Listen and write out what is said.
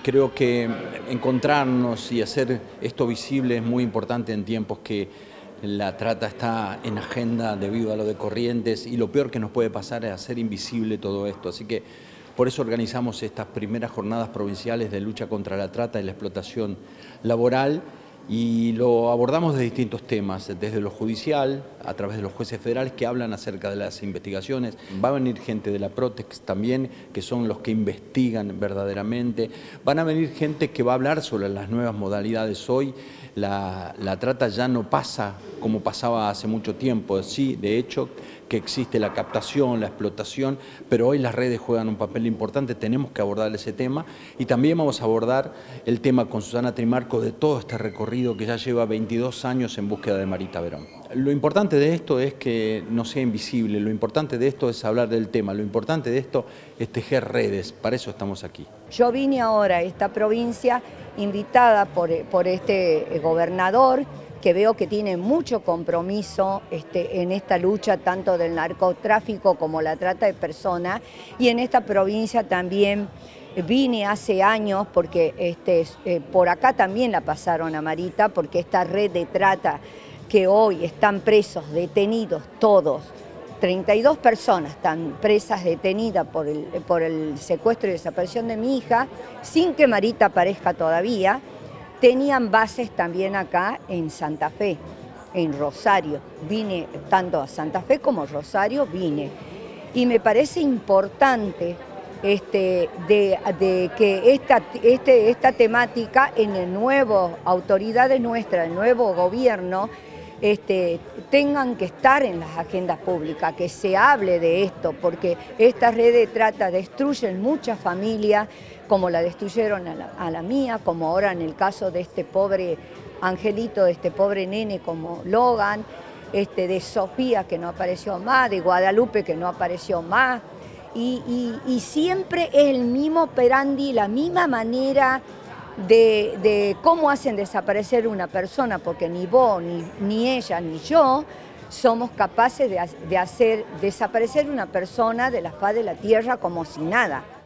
Creo que encontrarnos y hacer esto visible es muy importante en tiempos que la trata está en agenda debido a lo de Corrientes y lo peor que nos puede pasar es hacer invisible todo esto. Así que por eso organizamos estas primeras jornadas provinciales de lucha contra la trata y la explotación laboral y lo abordamos de distintos temas, desde lo judicial, a través de los jueces federales que hablan acerca de las investigaciones. Va a venir gente de la Protex también, que son los que investigan verdaderamente. Van a venir gente que va a hablar sobre las nuevas modalidades. Hoy la trata ya no pasa como pasaba hace mucho tiempo. Sí, de hecho, que existe la captación, la explotación, pero hoy las redes juegan un papel importante, tenemos que abordar ese tema y también vamos a abordar el tema con Susana Trimarco de todo este recorrido que ya lleva 22 años en búsqueda de Marita Verón. Lo importante de esto es que no sea invisible, lo importante de esto es hablar del tema, lo importante de esto es tejer redes, para eso estamos aquí. Yo vine ahora a esta provincia invitada por este gobernador, que veo que tiene mucho compromiso en esta lucha tanto del narcotráfico como la trata de personas, y en esta provincia también vine hace años porque por acá también la pasaron a Marita, porque esta red de trata que hoy están presos, detenidos todos, 32 personas están presas, detenidas por el secuestro y desaparición de mi hija, sin que Marita aparezca todavía. Tenían bases también acá en Santa Fe, en Rosario. Vine tanto a Santa Fe como a Rosario, vine. Y me parece importante de que esta temática en el nuevo autoridades nuestras, el nuevo gobierno, tengan que estar en las agendas públicas, que se hable de esto, porque esta red de trata destruyen muchas familias, como la destruyeron a la mía, como ahora en el caso de este pobre angelito, de este pobre nene como Logan, de Sofía que no apareció más, de Guadalupe que no apareció más, y siempre es el mismo operandi, la misma manera de cómo hacen desaparecer una persona, porque ni vos, ni ella, ni yo somos capaces de hacer desaparecer una persona de la faz de la tierra como si nada.